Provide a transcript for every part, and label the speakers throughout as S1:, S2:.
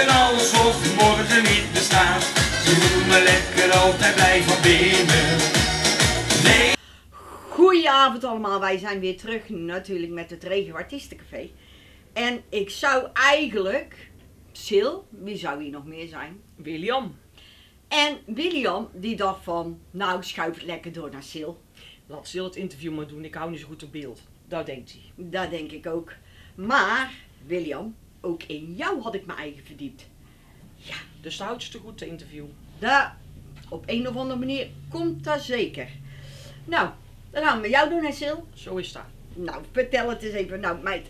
S1: leven alsof morgen niet bestaat. Ze doen me lekker altijd blij van binnen. Nee.
S2: Goedenavond allemaal, wij zijn weer terug natuurlijk met het Regio Artiestencafé. En ik zou eigenlijk, Sil, wie zou hier nog meer zijn?
S3: William.
S2: En William die dacht van, nou schuif het lekker door naar Sil.
S3: Laat Sil het interview maar doen, ik hou niet zo goed op beeld. Dat denkt hij.
S2: Dat denk ik ook. Maar, William, ook in jou had ik mijn eigen verdiept. Ja,
S3: Dus de houdt je te goed te interview.
S2: daar, op een of andere manier komt dat zeker. Nou, dan gaan we met jou doen, hè Sil?
S3: Zo is dat.
S2: Nou, vertel het eens even. Nou, meid,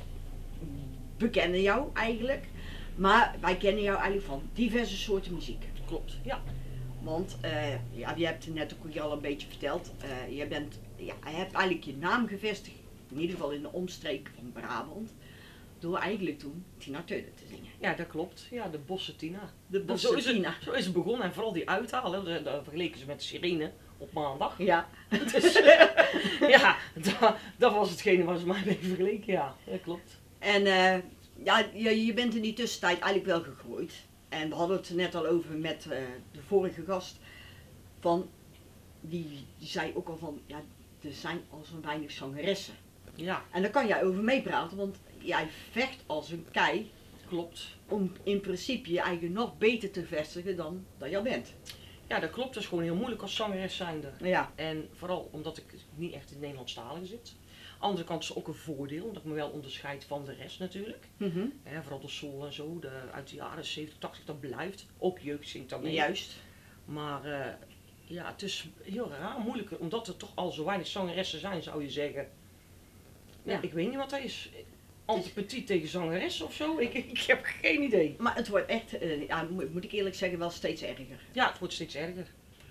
S2: we kennen jou eigenlijk. Maar wij kennen jou eigenlijk van diverse soorten muziek.
S3: Klopt, ja.
S2: Want, ja, je hebt het net ook al een beetje verteld. Je hebt eigenlijk je naam gevestigd, in ieder geval in de omstreek van Brabant. Door eigenlijk toen Tina Turner te zingen.
S3: Ja, dat klopt. Ja, de Bosse Tina.
S2: De Bosse Tina.
S3: Zo is het begonnen en vooral die uithalen, daar vergeleken ze met de sirene op maandag.
S2: Ja.
S3: Dus, ja, dat was hetgene waar ze mij mee vergeleken, ja. Dat klopt.
S2: En ja, je bent in die tussentijd eigenlijk wel gegroeid. En we hadden het er net al over met de vorige gast. Van, die zei ook al van, ja, er zijn al zo weinig zangeressen.
S3: Ja,
S2: En daar kan jij over meepraten, want jij vecht als een kei
S3: klopt.
S2: om in principe je eigen nog beter te vestigen dan dat jij bent.
S3: Ja, dat klopt. Dat is gewoon heel moeilijk als zangeres zijnde.
S2: Ja.
S3: En vooral omdat ik niet echt in het Nederlandstalige zit. Aan de andere kant is het ook een voordeel, omdat ik me wel onderscheid van de rest natuurlijk. Vooral de soul en zo, uit de jaren 70, 80, dat blijft. Ook jeugd zingt dan mee.
S2: Juist.
S3: Maar ja, het is heel raar, moeilijker, omdat er toch al zo weinig zangeressen zijn, zou je zeggen. Ja, ik weet niet wat dat is. Antipathie tegen zangeressen of zo? Ik heb geen idee.
S2: Maar het wordt echt, ja, moet ik eerlijk zeggen, wel steeds erger.
S3: Ja, het wordt steeds erger.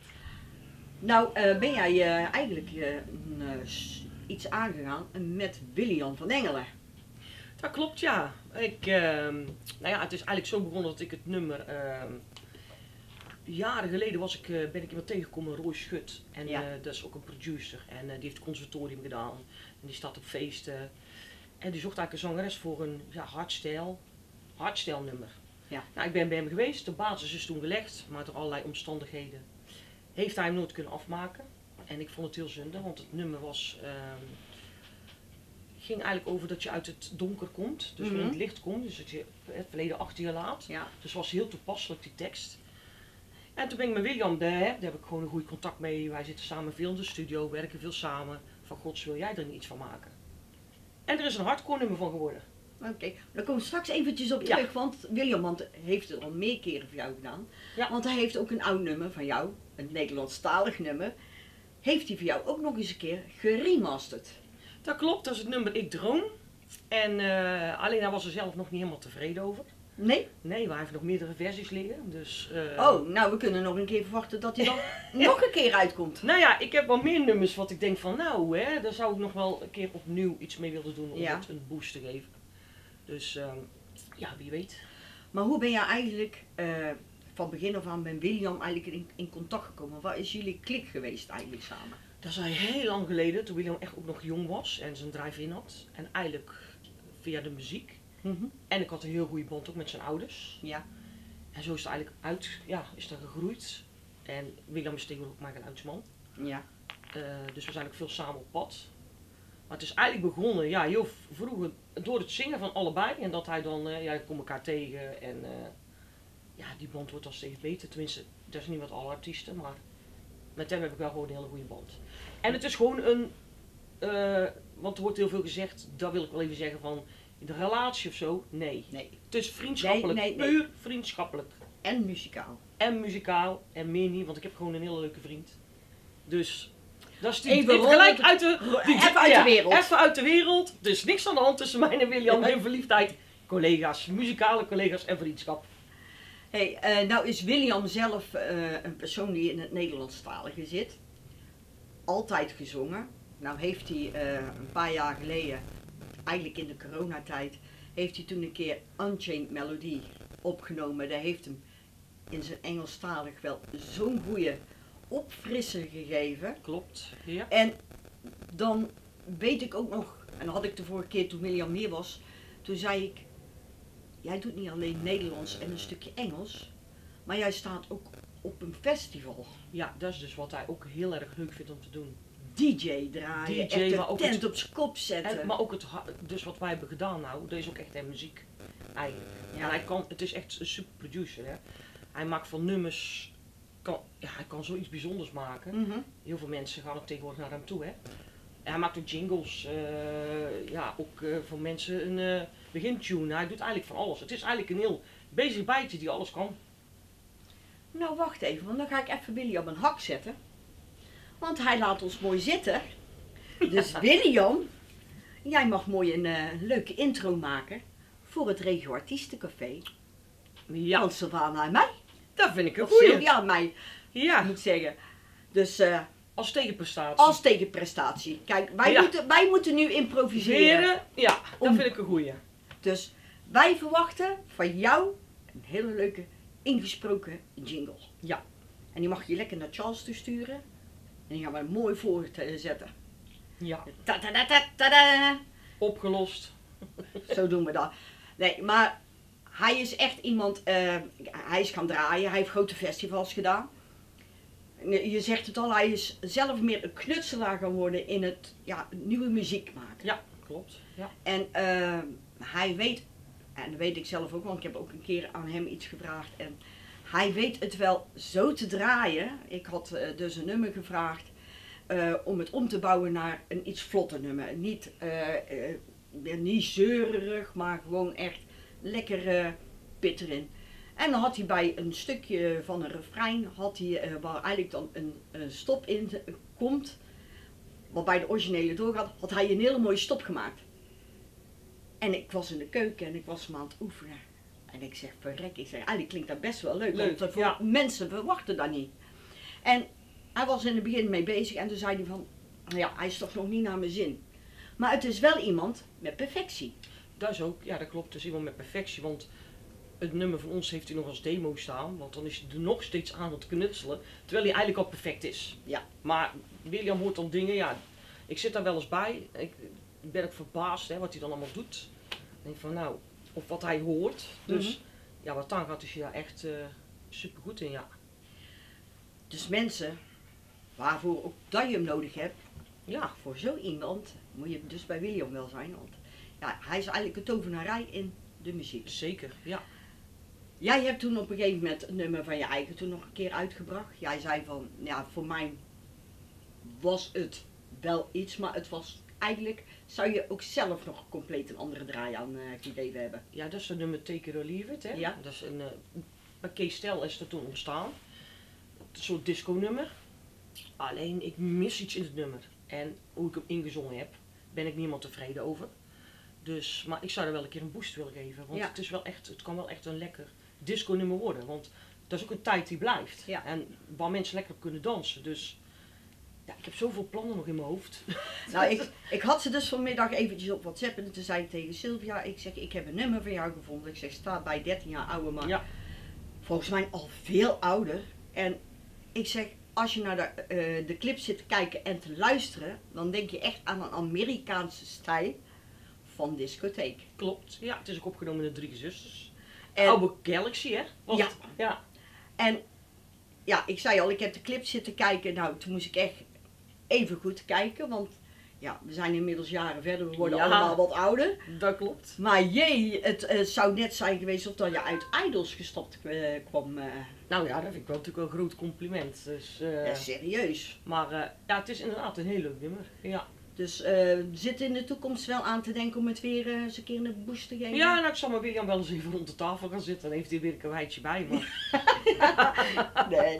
S2: Nou, ben jij eigenlijk iets aangegaan met William van Engelen.
S3: Dat klopt, ja. Nou ja, het is eigenlijk zo begonnen dat ik het nummer... jaren geleden ben ik iemand tegengekomen, Roy Schut. En
S2: Ja.
S3: dat is ook een producer. En die heeft het conservatorium gedaan. En die staat op feesten. En die zocht eigenlijk een zangeres voor een hardstyle nummer.
S2: Ja.
S3: Nou, ik ben bij hem geweest. De basis is toen gelegd. Maar door allerlei omstandigheden heeft hij hem nooit kunnen afmaken. En ik vond het heel zonde, want het nummer ging eigenlijk over dat je uit het donker komt, dus weer in het licht komt, dus dat je het verleden achter je laat.
S2: Ja.
S3: Dus was heel toepasselijk die tekst. En toen ben ik met William, daar heb ik gewoon een goed contact mee. Wij zitten samen veel in de studio, werken veel samen. Van gods wil jij er niet iets van maken? En er is een hardcore nummer van geworden.
S2: Oké, daar komen we straks eventjes op
S3: Ja.
S2: terug, want William heeft het al meer keren voor jou gedaan.
S3: Ja.
S2: Want hij heeft ook een oud nummer van jou, een Nederlandstalig nummer, heeft hij voor jou ook nog eens een keer geremasterd.
S3: Dat klopt, dat is het nummer Ik Droom. En alleen hij was er zelf nog niet helemaal tevreden over.
S2: Nee?
S3: Nee, maar hij heeft nog meerdere versies liggen. Dus,
S2: Oh, nou we kunnen nog een keer verwachten dat hij dan nog een keer uitkomt.
S3: Nou ja, ik heb wel meer nummers wat ik denk van nou, daar zou ik nog wel een keer opnieuw iets mee willen doen om
S2: Ja.
S3: het een boost te geven. Dus ja, wie weet.
S2: Maar hoe ben je eigenlijk van begin af aan met William eigenlijk in contact gekomen? Wat is jullie klik geweest eigenlijk samen?
S3: Dat is al heel lang geleden, toen William echt ook nog jong was en zijn drive-in had. En eigenlijk via de muziek. En ik had een heel goede band ook met zijn ouders.
S2: Ja.
S3: En zo is het eigenlijk is dat gegroeid. En William is tegenwoordig ook mijn geluidsman.
S2: Ja.
S3: Dus we zijn ook veel samen op pad. Maar het is eigenlijk begonnen, ja, heel vroeger door het zingen van allebei. En dat hij dan, ja, ik kom elkaar tegen en ja, die band wordt al steeds beter. Tenminste, dat is niet met alle artiesten, maar met hem heb ik wel gewoon een hele goede band. En het is gewoon want er wordt heel veel gezegd, dat wil ik wel even zeggen van, in de relatie of zo, nee.
S2: Nee.
S3: Het is vriendschappelijk,
S2: Nee.
S3: puur vriendschappelijk.
S2: En muzikaal.
S3: En muzikaal, en meer niet, want ik heb gewoon een hele leuke vriend. Dus, dat is
S2: Even
S3: gelijk
S2: rond-
S3: uit
S2: even uit de wereld.
S3: Even uit de wereld. Er is niks aan de hand tussen mij en William. Geen verliefdheid. Collega's, muzikale collega's en vriendschap.
S2: Hey, nou is William zelf een persoon die in het Nederlandstalige zit. Altijd gezongen. Nou heeft hij een paar jaar geleden, eigenlijk in de coronatijd, heeft hij toen een keer Unchained Melody opgenomen. Dat heeft hem in zijn Engelstalig wel zo'n goede opfrisser gegeven.
S3: Klopt, ja.
S2: En dan weet ik ook nog, en dat had ik de vorige keer toen William hier was, toen zei ik, jij doet niet alleen Nederlands en een stukje Engels, maar jij staat ook op een festival.
S3: Ja, dat is dus wat hij ook heel erg leuk vindt om te doen.
S2: DJ draaien,
S3: DJ,
S2: echt
S3: maar
S2: de
S3: ook
S2: tent
S3: het-
S2: op zijn kop zetten.
S3: Maar ook dus wat wij hebben gedaan nou, dat is ook echt muziek eigenlijk.
S2: Ja.
S3: En hij kan, het is echt een super producer. Hè. Hij maakt van nummers, hij kan zoiets bijzonders maken.
S2: Mhm.
S3: Heel veel mensen gaan ook tegenwoordig naar hem toe. Hè. En hij maakt ook jingles, ook voor mensen een begintune. Hij doet eigenlijk van alles. Het is eigenlijk een heel bezig bijtje die alles kan.
S2: Nou, wacht even, want dan ga ik even Willy op een hak zetten. Want hij laat ons mooi zitten. Dus William, jij mag mooi een leuke intro maken voor het Regio Artiestencafé.
S3: Ja,
S2: Van Sylvana en mij.
S3: dat vind ik een
S2: Of
S3: goeie.
S2: Sylvia en mij,
S3: Ja,
S2: moet ik zeggen. Dus
S3: als tegenprestatie.
S2: als tegenprestatie. Kijk,
S3: Ja.
S2: wij moeten nu improviseren.
S3: Heren, ja, dat
S2: Om-
S3: vind ik een goeie.
S2: Dus wij verwachten van jou een hele leuke ingesproken jingle.
S3: Ja.
S2: En die mag je lekker naar Charles toesturen. En die gaan we mooi voor zetten.
S3: Ja,
S2: Ta-ta-ta-ta-ta-da.
S3: opgelost.
S2: Zo doen we dat. Nee, maar hij is echt iemand, hij is gaan draaien, hij heeft grote festivals gedaan. Je zegt het al, hij is zelf meer een knutselaar gaan worden in het nieuwe muziek maken.
S3: Ja, klopt. Ja.
S2: En hij weet, en dat weet ik zelf ook, want ik heb ook een keer aan hem iets gevraagd. En hij weet het wel zo te draaien. Ik had dus een nummer gevraagd om het om te bouwen naar een iets vlotter nummer. Niet zeurerig, maar gewoon echt lekker pit erin. En dan had hij bij een stukje van een refrein, waar eigenlijk dan een stop in komt, wat bij de originele doorgaat, had hij een hele mooie stop gemaakt. En ik was in de keuken en ik was hem aan het oefenen. En ik zeg, verrek, ik zeg, eigenlijk klinkt dat best wel leuk,
S3: Leuk,
S2: want
S3: ja.
S2: mensen verwachten dat niet. En hij was in het begin mee bezig en toen zei hij van, nou ja, hij is toch nog niet naar mijn zin. Maar het is wel iemand met perfectie.
S3: Dat is ook, ja dat klopt, het is iemand met perfectie, want het nummer van ons heeft hij nog als demo staan, want dan is hij er nog steeds aan het knutselen, terwijl hij eigenlijk al perfect is.
S2: Ja.
S3: Maar William hoort dan dingen, ja, ik zit daar wel eens bij, ik ben ook verbaasd hè, wat hij dan allemaal doet. Ik denk van nou, of wat hij hoort, dus ja, wat dan gaat is hij daar echt super goed in, ja.
S2: Dus mensen, waarvoor ook dat je hem nodig hebt,
S3: Ja,
S2: voor zo iemand moet je dus bij William wel zijn. Want ja, hij is eigenlijk een tovenarij in de muziek.
S3: zeker, ja.
S2: Jij hebt toen op een gegeven moment een nummer van je eigen toen nog een keer uitgebracht. Jij zei van, ja, voor mij was het wel iets, maar het was eigenlijk, zou je ook zelf nog compleet een andere draai aan gegeven hebben.
S3: Ja, dat is het nummer Take It or Leave It, hè.
S2: Ja.
S3: Dat is bij Kees Tel is dat toen ontstaan. Een soort disco nummer. Alleen ik mis iets in het nummer. En hoe ik hem ingezongen heb, ben ik niemand tevreden over. Dus, maar ik zou er wel een keer een boost willen geven. Want
S2: Ja.
S3: het kan wel echt een lekker disco nummer worden. Want dat is ook een tijd die blijft.
S2: Ja.
S3: En waar mensen lekker op kunnen dansen. Dus ja, ik heb zoveel plannen nog in mijn hoofd.
S2: Nou, ik had ze dus vanmiddag eventjes op WhatsApp en toen zei ik tegen Sylvia, ik zeg, ik heb een nummer van jou gevonden. Ik zeg, staat bij 13 jaar ouder, maar
S3: Ja,
S2: volgens mij al veel ouder. En ik zeg, als je naar de clip zit te kijken en te luisteren, dan denk je echt aan een Amerikaanse stijl van discotheek.
S3: klopt. Ja, het is ook opgenomen in de Drie Zusters.
S2: En,
S3: Oude Galaxy, hè? Was
S2: Ja.
S3: het? Ja.
S2: en ja, ik zei al, ik heb de clip zitten kijken. Nou, toen moest ik echt even goed kijken, want ja, we zijn inmiddels jaren verder, we worden
S3: Ja.
S2: allemaal wat ouder.
S3: Dat klopt.
S2: Maar jee, het zou net zijn geweest of dat je uit Idols gestapt kwam.
S3: Nou ja, dat vind ik wel natuurlijk wel een groot compliment. Dus,
S2: Serieus.
S3: maar ja, het is inderdaad een heel leuk nummer. Ja.
S2: Dus zit in de toekomst wel aan te denken om het weer eens een keer een boost te geven?
S3: Ja, nou ik zal maar William wel eens even rond de tafel gaan zitten. Dan heeft hij weer een wijtje bij. Maar
S2: Nee.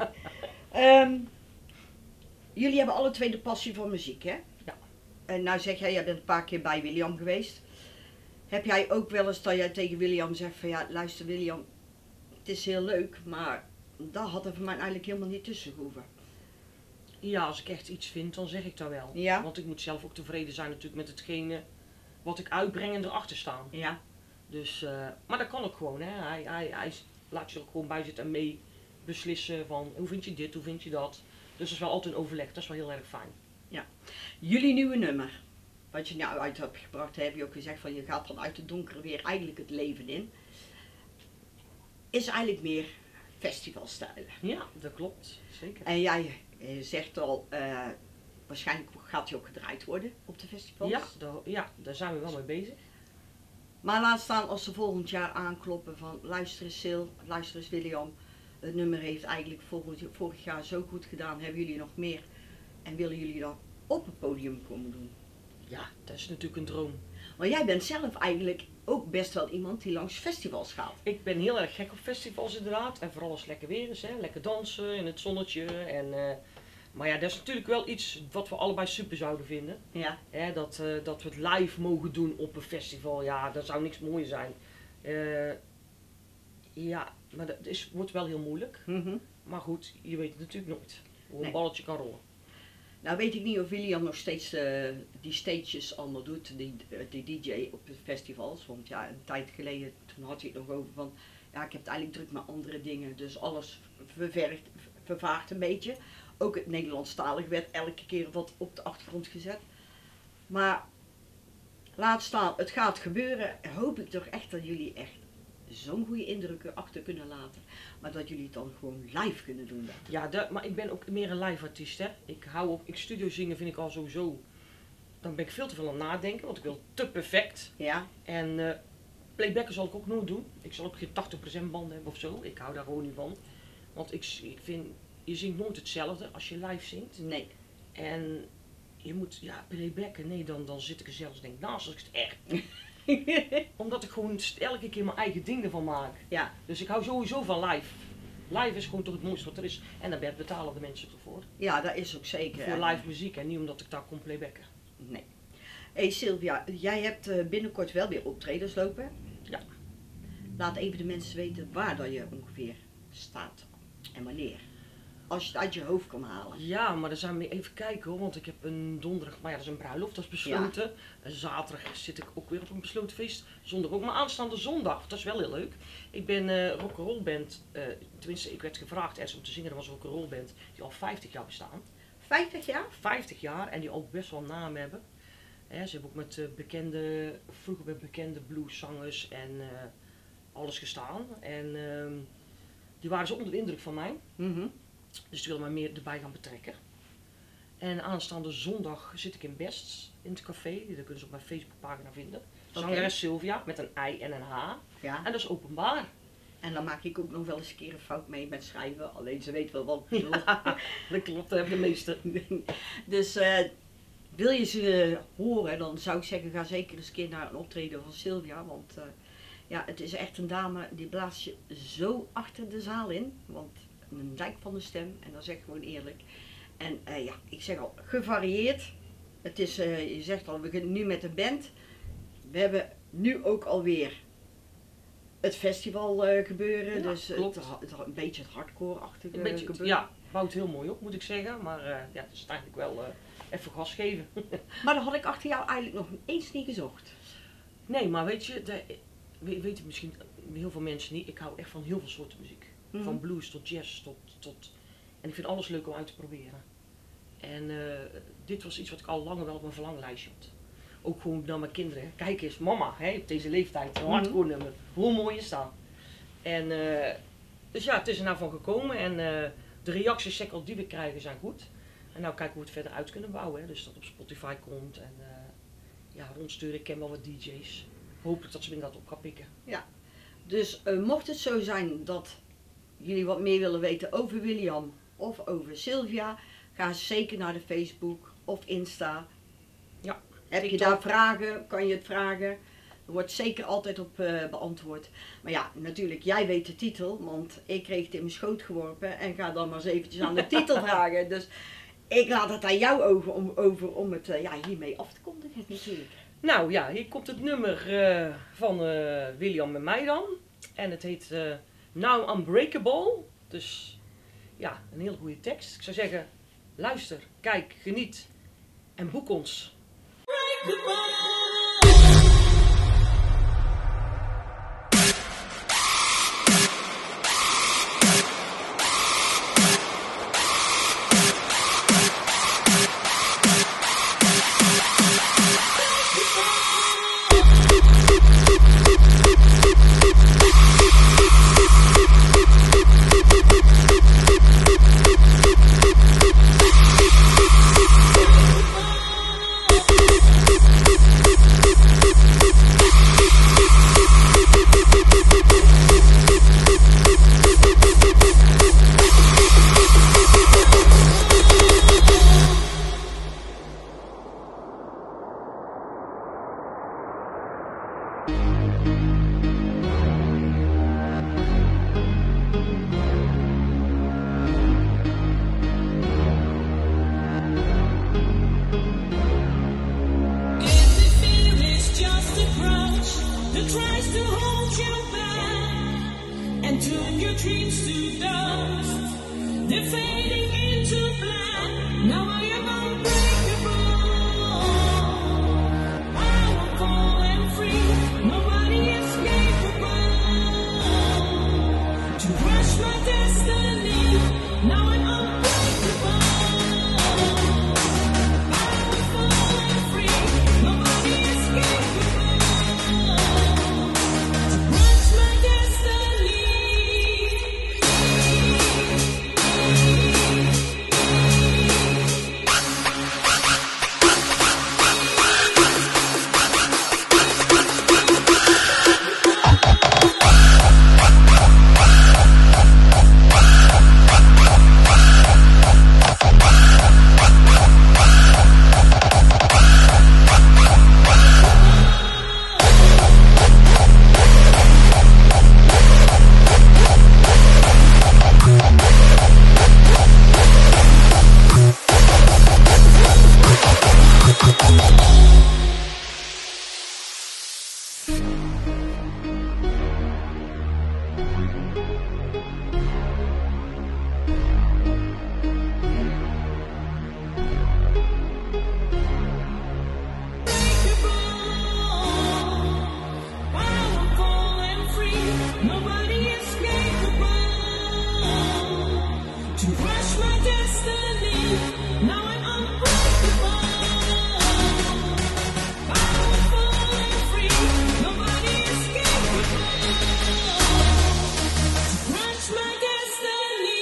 S2: Jullie hebben alle twee de passie voor muziek, hè?
S3: Ja.
S2: En nou zeg jij bent een paar keer bij William geweest. Heb jij ook wel eens dat jij tegen William zegt van ja, luister William, het is heel leuk, maar dat had er voor mij eigenlijk helemaal niet tussen gehoeven.
S3: ja, als ik echt iets vind, dan zeg ik dat wel.
S2: Ja.
S3: Want ik moet zelf ook tevreden zijn natuurlijk met hetgene wat ik uitbreng en erachter staan.
S2: Ja.
S3: Dus, maar dat kan ook gewoon. Hè. Hij laat je er ook gewoon bij zitten en mee beslissen van hoe vind je dit, hoe vind je dat. Dus dat is wel altijd een overleg, dat is wel heel erg fijn.
S2: Jullie nieuwe nummer, wat je nou uit hebt gebracht, heb je ook gezegd van je gaat dan uit het donkere weer eigenlijk het leven in. is eigenlijk meer festivalstijlen.
S3: Ja, dat klopt. Zeker.
S2: En jij zegt al, waarschijnlijk gaat hij ook gedraaid worden op de festivals.
S3: Ja, daar zijn we wel mee bezig.
S2: Maar laat staan als ze volgend jaar aankloppen van luister eens Sil, luister eens William. Het nummer heeft eigenlijk vorig jaar zo goed gedaan. Hebben jullie nog meer? En willen jullie dan op het podium komen doen?
S3: Ja, dat is natuurlijk een droom.
S2: Maar jij bent zelf eigenlijk ook best wel iemand die langs festivals gaat.
S3: Ik ben heel erg gek op festivals inderdaad. En vooral als het lekker weer is, hè. Lekker dansen in het zonnetje. Maar ja, dat is natuurlijk wel iets wat we allebei super zouden vinden.
S2: Ja.
S3: Hè, dat we het live mogen doen op een festival. Ja, dat zou niks mooier zijn. Ja, maar dat wordt wel heel moeilijk. Maar goed, je weet het natuurlijk nooit hoe een balletje kan rollen.
S2: Nou weet ik niet of William nog steeds die stages allemaal doet, die DJ op de festivals. Want ja, een tijd geleden toen had hij het nog over van, ja ik heb het eigenlijk druk met andere dingen. Dus alles vervaagt een beetje. Ook het Nederlandstalig werd elke keer wat op de achtergrond gezet. Maar laat staan, het gaat gebeuren. Hoop ik toch echt dat jullie echt zo'n goede indruk achter kunnen laten. Maar dat jullie het dan gewoon live kunnen doen.
S3: Ja, maar ik ben ook meer een live artiest. Hè. Ik studio zingen vind ik al sowieso. Dan ben ik veel te veel aan het nadenken, want ik wil te perfect.
S2: Ja.
S3: En playbacken zal ik ook nooit doen. Ik zal ook geen 80% banden hebben of zo. Ik hou daar gewoon niet van. Want ik vind, je zingt nooit hetzelfde als je live zingt.
S2: Nee.
S3: En je moet, ja, playbacken, nee, dan zit ik er zelfs denk naast als ik het echt. Omdat ik gewoon elke keer mijn eigen ding ervan maak.
S2: Ja.
S3: Dus ik hou sowieso van live. Live is gewoon toch het mooiste wat er is. En daar betalen de mensen ervoor.
S2: Ja, dat is ook zeker.
S3: Voor live muziek en niet omdat ik daar kon playbacken.
S2: Nee. Hey Sylvia, jij hebt binnenkort wel weer optredens lopen.
S3: Ja.
S2: Laat even de mensen weten waar dat je ongeveer staat en wanneer. Als je het uit je hoofd kan halen.
S3: Ja, maar dan zijn we even kijken hoor, want ik heb een donderdag, maar ja dat is een bruiloft, dat is besloten. Ja. En zaterdag zit ik ook weer op een besloten feest, zondag ook. Maar aanstaande zondag, dat is wel heel leuk. Ik ben rock'n'roll band, tenminste ik werd gevraagd ergens om te zingen, er was een rock'n'roll band die al 50 jaar bestaan.
S2: 50 jaar?
S3: 50 jaar en die al best wel naam hebben. Ze hebben ook met vroeger met bekende blueszangers en alles gestaan. En die waren zo onder de indruk van mij. Dus die willen mij meer erbij gaan betrekken. En aanstaande zondag zit ik in Best, in het café. Dat kunnen ze op mijn Facebookpagina vinden. Zangeres Sylvia, met een I en een H. Ja. En dat is openbaar.
S2: En dan maak ik ook nog wel eens een keer een fout mee met schrijven. Alleen ze weet wel wat ik bedoel.
S3: Ja, dat klopt, dat hebben de meesten.
S2: Dus wil je ze horen, dan zou ik zeggen, ga zeker eens een keer naar een optreden van Sylvia. Want ja, het is echt een dame, die blaast je zo achter de zaal in. Want een dijk van de stem, en dat zeg ik gewoon eerlijk. En ja, ik zeg al, gevarieerd. Het is, je zegt al, we beginnen nu met de band. We hebben nu ook alweer het festival gebeuren. Ja, dus een beetje het hardcore-achtige gebeuren.
S3: Ja, bouwt heel mooi op moet ik zeggen. Maar ja, het is eigenlijk wel even gas geven.
S2: Maar dat had ik achter jou eigenlijk nog eens niet gezocht.
S3: Nee, maar weet je, weten misschien heel veel mensen niet. Ik hou echt van heel veel soorten muziek. Van blues tot jazz tot... En ik vind alles leuk om uit te proberen. En dit was iets wat ik al langer wel op mijn verlanglijstje had. Ook gewoon naar mijn kinderen. Kijk eens, mama, hè, op deze leeftijd, een hardcore nummer. Hoe mooi is dat? En dus ja, het is er nou van gekomen. En de reacties die we krijgen zijn goed. En nou kijken hoe we het verder uit kunnen bouwen. Hè. Dus dat op Spotify komt. En ja, rondsturen. Ik ken wel wat DJ's. Hopelijk dat ze me inderdaad op gaan pikken.
S2: Ja. Dus mocht het zo zijn dat jullie wat meer willen weten over William of over Sylvia, ga zeker naar de Facebook of Insta.
S3: Ja,
S2: heb je daar vragen, kan je het vragen. Er wordt zeker altijd op beantwoord. Maar ja, natuurlijk, jij weet de titel, want ik kreeg het in mijn schoot geworpen en ga dan maar eens eventjes aan de titel vragen. Dus ik laat het aan jou over om het hiermee af te kondigen natuurlijk.
S3: Nou ja, hier komt het nummer van William en mij dan. En het heet Now Unbreakable. Dus ja, een heel goede tekst. Ik zou zeggen, luister, kijk, geniet en boek ons.
S4: consume your dreams to dust. They're fading into black. Now I am unbreakable, powerful and free. Nobody is capable to crush my destiny. Now I'm unbreakable, powerful and free. Nobody is capable to crush my destiny. Powerful and free. Nobody is capable to crush my destiny. Now I'm unbreakable, powerful and free. Nobody is capable to crush my destiny.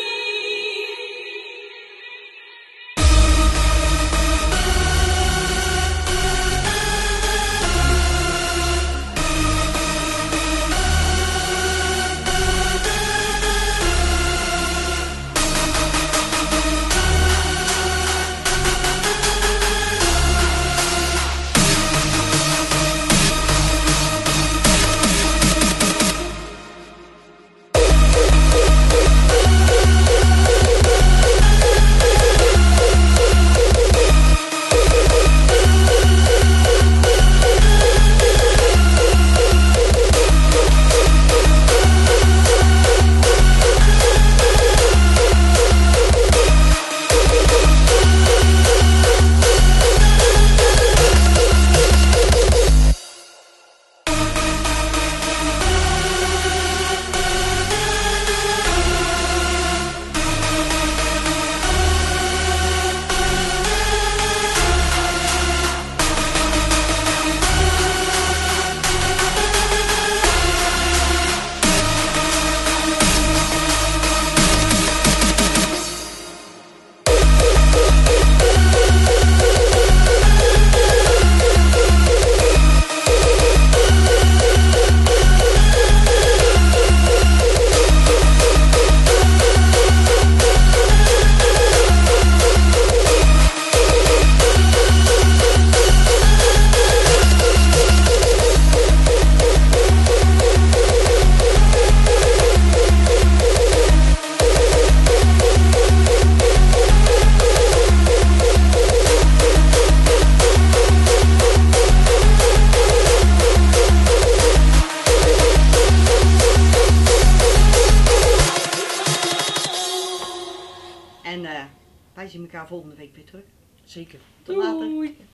S2: En wij zien elkaar volgende week weer terug.
S3: Zeker.
S2: Tot later.
S3: Doei.